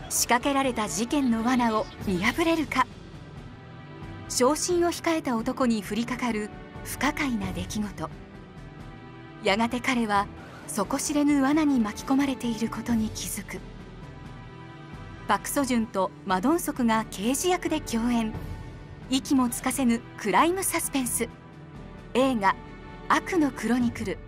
仕掛けられた事件の罠を見破れるか。昇進を控えた男に降りかかる不可解な出来事。やがて彼は底知れぬ罠に巻き込まれていることに気づく。パク・ソジュンとマ・ドンソクが刑事役で共演。息もつかせぬクライムサスペンス。映画「悪のクロニクル」。